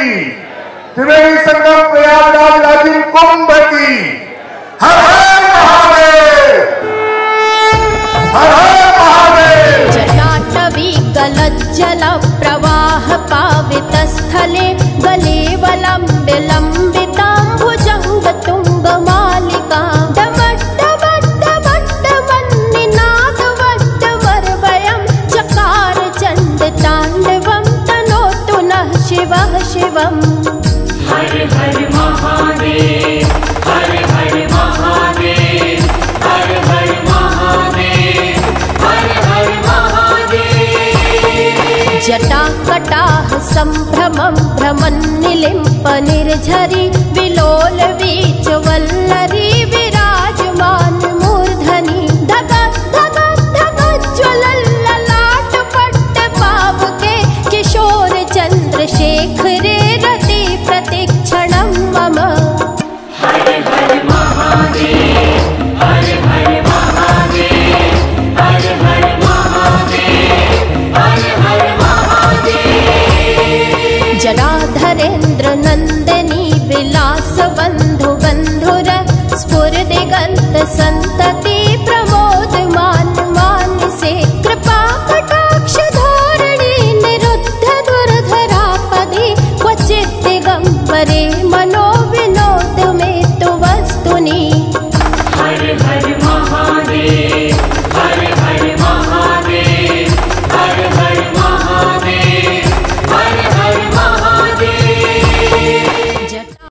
त्रिवेणी संगम प्रयागराज राजिम कुंभ की। हर हर महादेव, हर हर महादेव। जटाटवी गलज्जल प्रवाह पावित स्थले गलेवलम्ब्य लम्बिताम्बुजङ्ग तुङ्ग मालिका डमड्डमड्डमड्डमन्निनादवड्डवर्वयं चकार चण्ड ताण्डवं तनोतु नः शिवः शिवम्। हर हर महादेव, हर हर महादेव, हर हर महादेव, हर हर महादेव। जटाकटाः सम्भ्रमं भ्रमन्निलिम्प निर्झरि विलोल वीचवल्लरी विराजमान